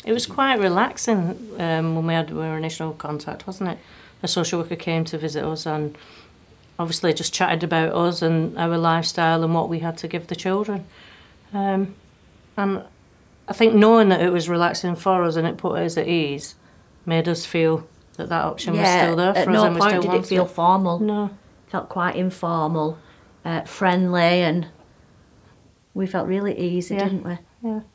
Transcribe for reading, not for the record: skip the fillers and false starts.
It was quite relaxing when we had our initial contact, wasn't it? A social worker came to visit us and obviously just chatted about us and our lifestyle and what we had to give the children. And I think knowing that it was relaxing for us and it put us at ease made us feel that option was still there for us. At no point did it feel formal. No. It felt quite informal, friendly, and we felt really easy, didn't we? Yeah.